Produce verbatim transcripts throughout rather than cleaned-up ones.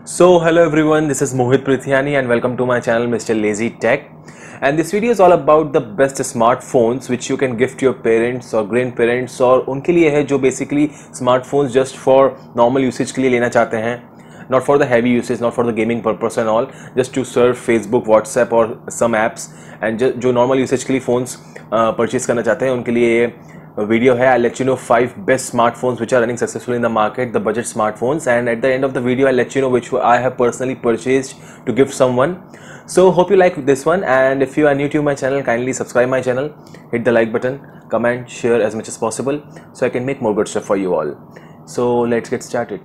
So hello everyone, this is Mohit Prithyani and welcome to my channel Mister Lazy Tech. And this video is all about the best smartphones which you can gift your parents or grandparents, और उनके लिए है जो basically smartphones just for normal usage के लिए लेना चाहते हैं, not for the heavy usage, not for the gaming purpose and all, just to serve Facebook, WhatsApp और some apps, and जो normal usage के लिए phones uh, purchase करना चाहते हैं उनके लिए ये video है. I'll let you know five best smartphones which are running successfully in the market, the budget smartphones, and at the end of the video I'll let you know which I have personally purchased to give someone. So hope you like this one, and if you are new to my channel, kindly subscribe my channel, hit the like button, comment, share as much as possible so I can make more good stuff for you all. So let's get started.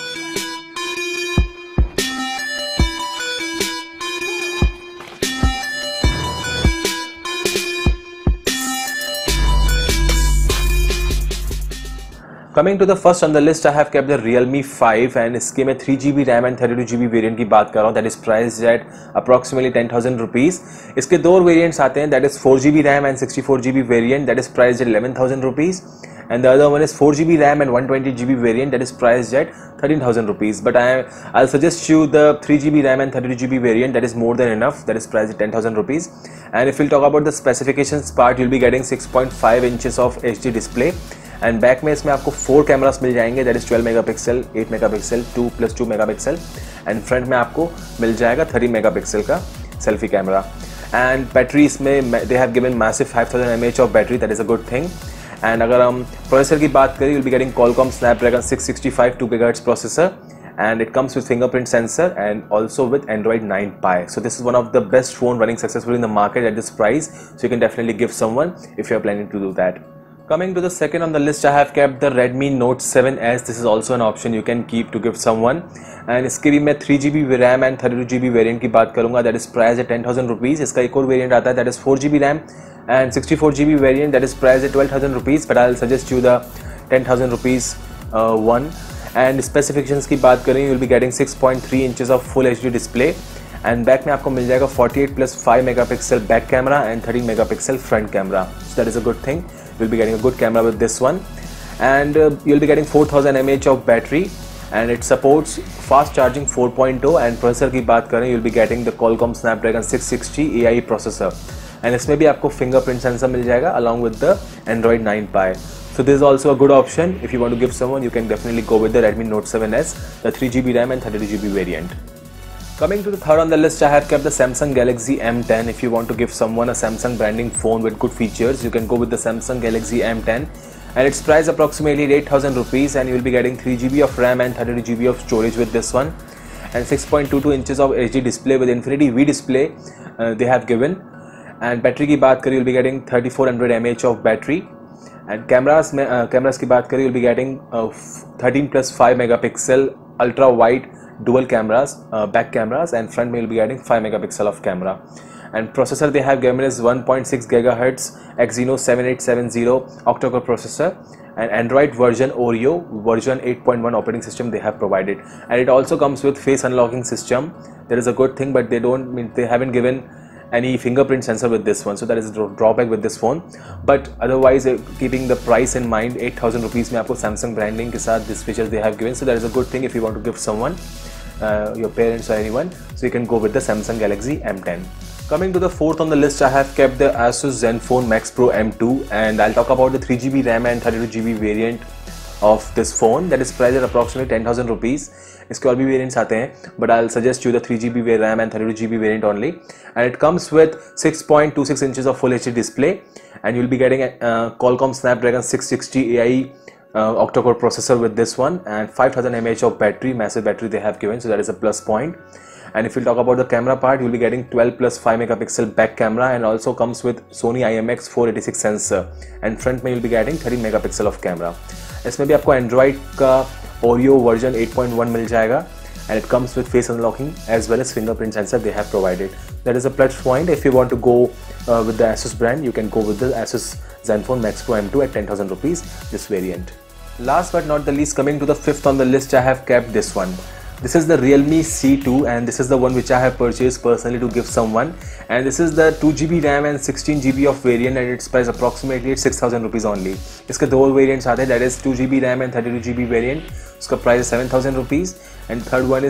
Coming to the first on the list, I have kept the Realme five, and इसके में three G B RAM and thirty-two G B variant की बात कर रहा हूँ. That is priced at approximately ten thousand rupees. इसके दो variants आते हैं. That is four G B RAM and sixty-four G B variant. That is priced at eleven thousand rupees. And the other one is four G B RAM and one hundred twenty G B variant. That is priced at thirteen thousand rupees. But I I'll suggest you the three G B RAM and thirty-two G B variant. That is more than enough. That is priced at ten thousand rupees. And if we'll talk about the specifications part, you'll be getting six point five inches of H D display. And back में इसमें आपको four cameras मिल जाएंगे. That is twelve megapixel, eight megapixel, two plus two megapixel, and front में आपको मिल जाएगा thirty megapixel का सेल्फी कैमरा. एंड बैटरी इसमें they have given massive five thousand M H of battery. That is a good thing. And अगर हम processor की बात करें, you will be getting Qualcomm Snapdragon six sixty five two gigahertz processor, and it comes with fingerprint sensor and also with Android nine Pie. So this is one of the best phone running successfully in the market at this price, so you can definitely give someone if you are planning to do that. Coming to the second on the list, I have kept the Redmi Note seven S. This is also an option you can keep to give someone. And इसके भी मैं three G B RAM and thirty-two G B variant की बात करूँगा. That is priced at ten thousand rupees. इसका एक और variant आता है, that is four G B RAM and sixty-four G B variant. That is priced at twelve thousand rupees. But I'll suggest you the ten thousand rupees uh, one. And specifications की बात करें, you will be getting six point three inches of full H D display. And back में आपको मिल जाएगा forty-eight plus five megapixel back camera and thirty megapixel front camera. So that is a good thing. You'll be getting a good camera with this one, and uh, you'll be getting four thousand milliamp hour of battery, and it supports fast charging four point oh. and processor की बात करें, you'll be getting the Qualcomm Snapdragon six sixty A I processor, and इसमें भी आपको fingerprint sensor मिल जाएगा along with the Android nine Pie. So this is also a good option if you want to give someone. You can definitely go with the Redmi Note seven S, the three G B RAM and thirty-two G B variant. Coming to the third on the list, I have kept the Samsung Galaxy M ten. If you want to give someone a Samsung branding phone with good features, you can go with the Samsung Galaxy M ten, and its price approximately eight thousand rupees, and you will be getting three G B of RAM and thirty-two G B of storage with this one, and six point two two inches of H D display with Infinity V display uh, they have given. And battery की बात करें, you'll be getting thirty-four hundred milliamp hour of battery. And cameras में uh, cameras की बात करें, you'll be getting uh, thirteen plus five megapixel ultra wide dual cameras, uh, back cameras, and front may will be getting five megapixel of camera. And processor they have given is one point six gigahertz Exynos seven eight seven zero octa-core processor, and Android version Oreo version eight point one operating system they have provided, and it also comes with face unlocking system. That is a good thing, but they don't mean they haven't given any fingerprint sensor with this one, so that is a drawback with this phone. But otherwise, uh, keeping the price in mind, eight thousand rupees में आपको Samsung branding के साथ this features they have given, so that is a good thing if you want to give someone, uh, your parents or anyone, so you can go with the Samsung Galaxy M ten. Coming to the fourth on the list, I have kept the Asus Zenfone Max Pro M two, and I'll talk about the three G B RAM and thirty-two G B variant of this phone. That is priced at approximately ten thousand rupees. इसके और भी variants आते हैं, but I'll suggest you the three G B RAM and thirty-two G B variant only, and it comes with six point two six inches of full H D display, and you'll be getting a uh, Qualcomm Snapdragon six sixty A I uh, octa-core processor with this one, and five thousand milliamp hour of battery, massive battery they have given, so that is a plus point. And if you talk about the camera part, you'll be getting twelve plus five megapixel back camera, and also comes with Sony I M X four eighty-six sensor, and front में you'll be getting thirty megapixel of camera. इसमें भी आपको Android का Oreo version eight point one मिल जाएगा, and it comes with face unlocking as well as fingerprint sensor they have provided. That is a plus point. If you want to go uh, with the Asus brand, you can go with the Asus Zenfone Max Pro M two at ten thousand rupees, this variant. Last but not the least, coming to the fifth on the list, I have kept this one. This is the Realme C two, and this is the one which I have purchased personally to give someone, and this is the two G B RAM and sixteen G B of variant, and its price approximately six thousand rupees only. इसके दो variants आते हैं, that is two G B RAM and thirty-two G B variant. उसका price is seven thousand rupees, and third one is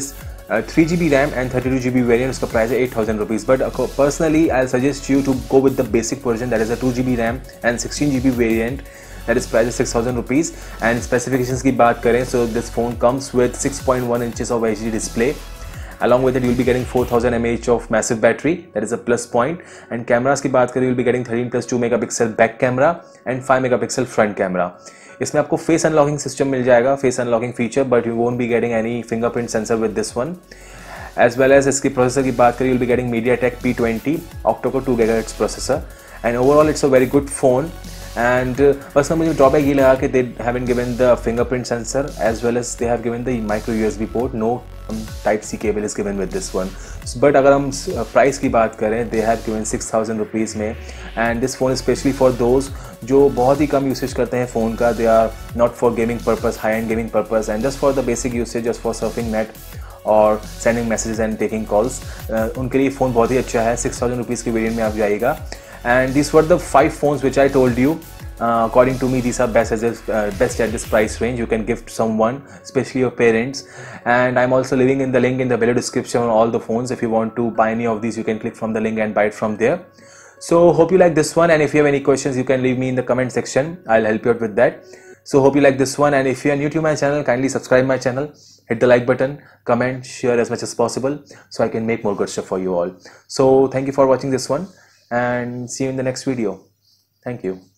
three G B RAM and thirty two G B variant, उसका price है eight thousand rupees. But personally I suggest you to go with the basic version, that is a two G B RAM and sixteen G B variant, that is price is six thousand rupees. And specifications की बात करें, so this phone comes with six point one inches of H D display. Along with it you will be getting four thousand milliamp hour of massive battery, that is a plus point. And cameras की बात करें, you will be getting thirteen plus two megapixel back camera and five megapixel front camera. इसमें आपको face unlocking system मिल जाएगा, face unlocking feature, but you won't be getting any fingerprint sensor with this one. As well as इसकी processor की बात करें, you will be getting MediaTek P twenty octa-core two gigahertz processor. And overall it's a very good phone. And uh, बस मुझे drawback ये लगा कि they haven't given the fingerprint sensor as well as they have given the micro U S B port. No um, type C cable is given with this one. So, but अगर हम price की बात करें, they have given six thousand rupees में. And this phone is especially for those जो बहुत ही कम usage करते हैं फ़ोन का. They are not for gaming purpose, high end gaming purpose, and just for the basic usage, just for surfing net और sending messages and taking calls. उनके लिए phone बहुत ही अच्छा है. सिक्स थाउजेंड रुपीज़ की वेरियंट में आप जाएगा. And these were the five phones which I told you. Uh, according to me, these are best as this, uh, best at this price range. You can gift someone, especially your parents. And I'm also leaving in the link in the below description on all the phones. If you want to buy any of these, you can click from the link and buy it from there. So hope you like this one. And if you have any questions, you can leave me in the comment section. I'll help you out with that. So hope you like this one. And if you are new to my channel, kindly subscribe my channel. Hit the like button, comment, share as much as possible, so I can make more good stuff for you all. So thank you for watching this one. And see you in the next video. Thank you.